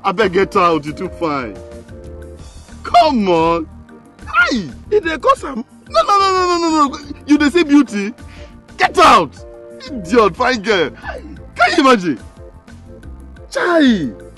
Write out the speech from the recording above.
I beg get out, you too fine. Come on. Hi. Did they cause him? No. You dey see beauty? Get out. Idiot, fine girl. Can you imagine? Chai.